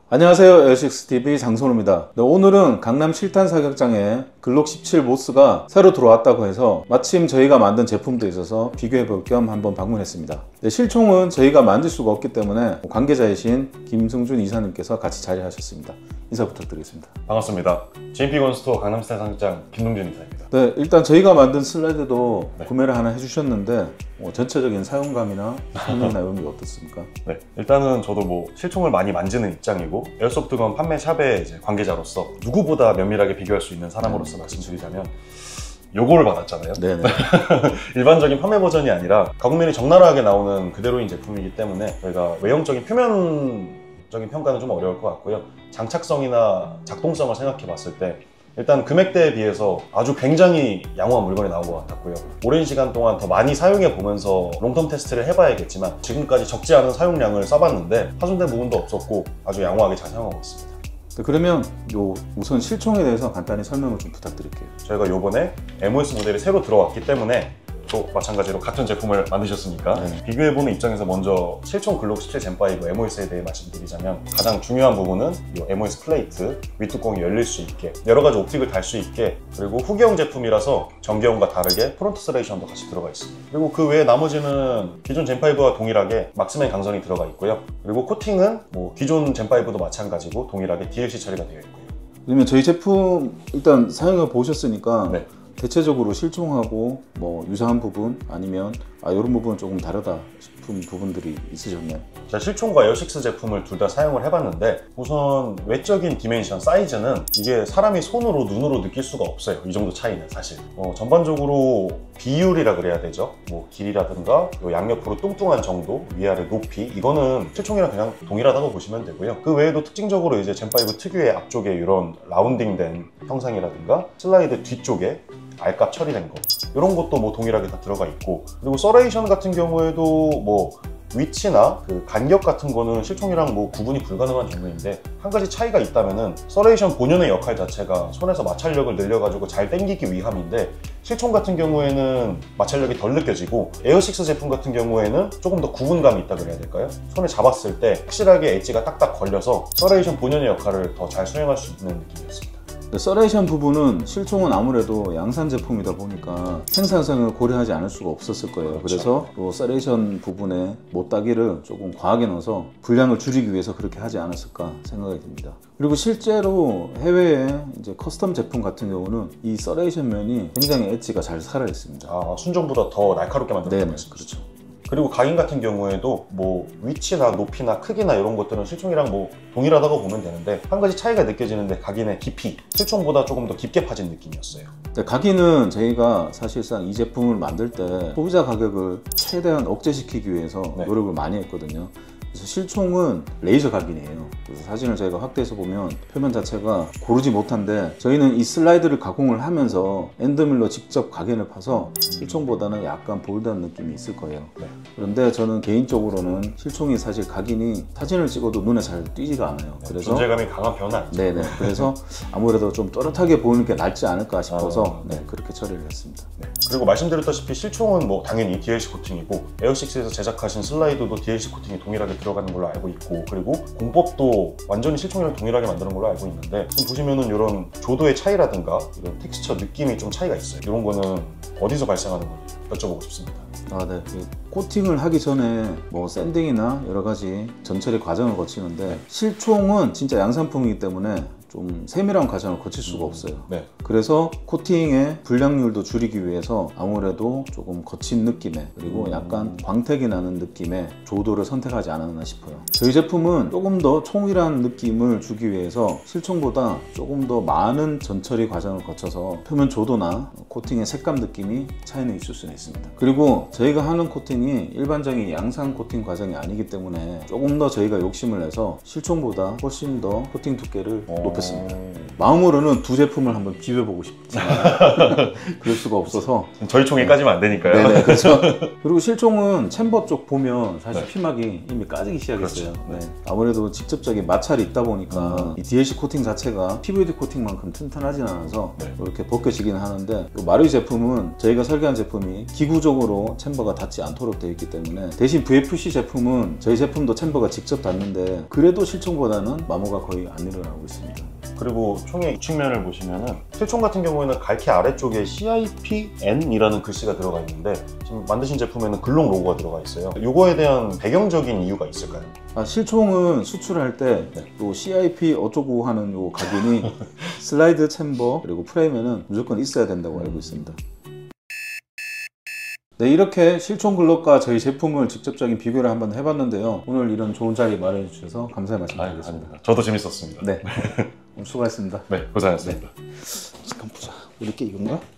안녕하세요, 에어식스TV 장선우입니다. 오늘은 강남 7탄 사격장에 글록 17 모스가 새로 들어왔다고 해서 마침 저희가 만든 제품도 있어서 비교해 볼 겸 한번 방문했습니다. 실총은 저희가 만들 수가 없기 때문에 관계자이신 김승준 이사님께서 같이 자리하셨습니다. 인사 부탁드리겠습니다. 반갑습니다. JP 건스토어 강남 7탄 사격장 김동준 이사입니다. 네, 일단 저희가 만든 슬라이드도 구매를 하나 해주셨는데 전체적인 사용감이나 성능이나 이런 게 어떻습니까? 네, 일단은 저도 실총을 많이 만지는 입장이고 에어소프트건 판매 샵의 이제 관계자로서 누구보다 면밀하게 비교할 수 있는 사람으로서 말씀드리자면 요거를 받았잖아요. 네네. 일반적인 판매 버전이 아니라 가구면이 적나라하게 나오는 그대로인 제품이기 때문에 저희가 외형적인 표면적인 평가는 좀 어려울 것 같고요. 장착성이나 작동성을 생각해 봤을 때 일단 금액대에 비해서 아주 굉장히 양호한 물건이 나온 것 같았고요. 오랜 시간 동안 더 많이 사용해 보면서 롱텀 테스트를 해봐야겠지만 지금까지 적지 않은 사용량을 써봤는데 파손된 부분도 없었고 아주 양호하게 잘 사용하고 있습니다. 네, 그러면 우선 실총에 대해서 간단히 설명을 좀 부탁드릴게요. 저희가 요번에 MOS 모델이 새로 들어왔기 때문에 또 마찬가지로 같은 제품을 만드셨으니까 비교해보는 입장에서 먼저 실총 글록 17 젠5 MOS에 대해 말씀드리자면 가장 중요한 부분은 이 MOS 플레이트 윗뚜껑이 열릴 수 있게 여러가지 옵틱을 달 수 있게 그리고 후기형 제품이라서 전기형과 다르게 프론트 스레이션도 같이 들어가 있습니다. 그리고 그 외에 나머지는 기존 젠5와 동일하게 막스맨 강선이 들어가 있고요. 그리고 코팅은 기존 젠5도 마찬가지고 동일하게 DLC 처리가 되어 있고요. 그러면 저희 제품 일단 사용해 보셨으니까 네. 대체적으로 실총하고 유사한 부분 아니면 이런 부분은 조금 다르다 싶은 부분들이 있으셨나요? 제가 실총과 에어식스 제품을 둘 다 사용을 해봤는데 우선 외적인 디멘션, 사이즈는 이게 사람이 손으로 눈으로 느낄 수가 없어요. 이 정도 차이는 사실 전반적으로 비율이라 그래야 되죠. 길이라든가 양옆으로 뚱뚱한 정도, 위아래 높이 이거는 실총이랑 그냥 동일하다고 보시면 되고요. 그 외에도 특징적으로 이제 젠5 특유의 앞쪽에 이런 라운딩된 형상이라든가 슬라이드 뒤쪽에 알값 처리된 거 이런 것도 동일하게 다 들어가 있고 그리고 서레이션 같은 경우에도 위치나 그 간격 같은 거는 실총이랑 구분이 불가능한 정도인데 한 가지 차이가 있다면은 서레이션 본연의 역할 자체가 손에서 마찰력을 늘려가지고 잘 당기기 위함인데 실총 같은 경우에는 마찰력이 덜 느껴지고 에어식스 제품 같은 경우에는 조금 더 구분감이 있다 그래야 될까요? 손에 잡았을 때 확실하게 엣지가 딱딱 걸려서 서레이션 본연의 역할을 더 잘 수행할 수 있는 느낌이었습니다. 서레이션 부분은 실총은 아무래도 양산 제품이다 보니까 생산성을 고려하지 않을 수가 없었을 거예요. 그래서 서레이션 부분에 못따기를 조금 과하게 넣어서 분량을 줄이기 위해서 그렇게 하지 않았을까 생각이 듭니다. 그리고 실제로 해외에 이제 커스텀 제품 같은 경우는 이 서레이션 면이 굉장히 엣지가 잘 살아 있습니다. 순정보다 더 날카롭게 만들었다고 말씀이시죠? 그렇죠. 그리고 각인 같은 경우에도 위치나 높이나 크기나 이런 것들은 실총이랑 동일하다고 보면 되는데 한 가지 차이가 느껴지는데 각인의 깊이 실총보다 조금 더 깊게 파진 느낌이었어요. 각인은 저희가 사실상 이 제품을 만들 때 소비자 가격을 최대한 억제시키기 위해서 노력을 많이 했거든요. 그래서 실총은 레이저 각인이에요. 그래서 사진을 저희가 확대해서 보면 표면 자체가 고르지 못한데 저희는 이 슬라이드를 가공을 하면서 엔드밀로 직접 각인을 파서 실총보다는 약간 볼드한 느낌이 있을 거예요. 그런데 저는 개인적으로는 실총이 사실 각인이 사진을 찍어도 눈에 잘 띄지가 않아요. 그래서 존재감이 강한 편은 아니죠. 네네. 그래서 아무래도 좀 또렷하게 보이는 게 낫지 않을까 싶어서 그렇게 처리를 했습니다. 그리고 말씀드렸다시피 실총은 당연히 DLC 코팅이고 에어식스에서 제작하신 슬라이드도 DLC 코팅이 동일하게 들어가는 걸로 알고 있고 그리고 공법도 완전히 실총이랑 동일하게 만드는 걸로 알고 있는데 지금 보시면은 이런 조도의 차이라든가 이런 텍스처 느낌이 좀 차이가 있어요. 이런 거는 어디서 발생하는 건지 여쭤보고 싶습니다. 네. 코팅을 하기 전에 샌딩이나 여러 가지 전처리 과정을 거치는데 실총은 진짜 양산품이기 때문에 좀 세밀한 과정을 거칠 수가 없어요. 그래서 코팅의 불량률도 줄이기 위해서 아무래도 조금 거친 느낌의 그리고 약간 광택이 나는 느낌의 조도를 선택하지 않았나 싶어요. 저희 제품은 조금 더 총일한 느낌을 주기 위해서 실총보다 조금 더 많은 전처리 과정을 거쳐서 표면 조도나 코팅의 색감 느낌이 차이는 있을 수는 있습니다. 그리고 저희가 하는 코팅이 일반적인 양산 코팅 과정이 아니기 때문에 조금 더 저희가 욕심을 내서 실총보다 훨씬 더 코팅 두께를 높였습니다. 느꼈습니다. 마음으로는 두 제품을 한번 비벼보고 싶지만 그럴 수가 없어서 저희 총에까지면 안 되니까요. 네네, 그렇죠. 그리고 실총은 챔버 쪽 보면 사실 네. 피막이 이미 까지기 시작했어요. 그렇죠. 네. 아무래도 직접적인 마찰이 있다 보니까 이 DLC 코팅 자체가 PVD 코팅만큼 튼튼하진 않아서 네. 이렇게 벗겨지긴 하는데 마루이 제품은 저희가 설계한 제품이 기구적으로 챔버가 닿지 않도록 되어 있기 때문에 대신 VFC 제품은 저희 제품도 챔버가 직접 닿는데 그래도 실총보다는 마모가 거의 안 일어나고 있습니다. 그리고 총의 측면을 보시면은 실총 같은 경우에는 갈키 아래쪽에 CIPN이라는 글씨가 들어가 있는데 지금 만드신 제품에는 글록 로고가 들어가 있어요. 이거에 대한 배경적인 이유가 있을까요? 실총은 수출할 때 또 CIP 어쩌고 하는 요 각인이 슬라이드 챔버 그리고 프레임에는 무조건 있어야 된다고 알고 있습니다. 네, 이렇게 실총 글록과 저희 제품을 직접적인 비교를 한번 해봤는데요. 오늘 이런 좋은 자리 마련해 주셔서 감사의 말씀드리겠습니다. 저도 재밌었습니다. 네, 수고하셨습니다. 네, 고생하셨습니다. 네. 잠깐 보자. 우리 게 이건가?